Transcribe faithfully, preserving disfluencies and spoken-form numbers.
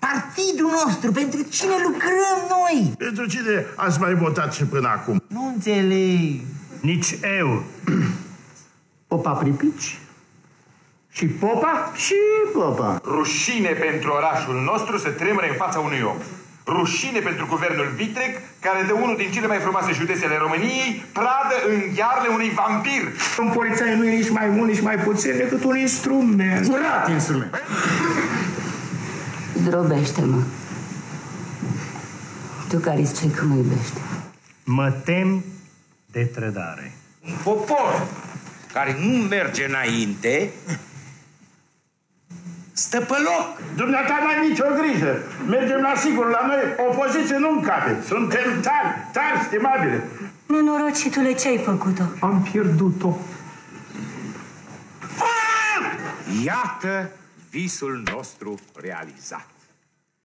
Partidul nostru, pentru cine lucrăm noi? Pentru cine ați mai votat și până acum? Nu înțeleg. Nici eu. Popa Pripici. Și Popa? Și Popa. Rușine pentru orașul nostru să tremure în fața unui om. Rușine pentru guvernul Vitreg, care dă unul din cele mai frumoase județe ale României pradă în ghearele unui vampir. Un polițai nu e nici mai mult, nici mai puțin decât un instrument. Curat instrument. Zdrobește-mă. Tu care ziceai că mă iubești. Mă tem de trădare. Un popor care nu merge înainte stă pe loc. Dumneata n-ai nicio grijă. Mergem la sigur. La noi opoziție nu încape. Suntem tari, tari, stimabile. Nenorocitule, ce-ai făcut-o? Am pierdut-o. Iată visul nostru realizat.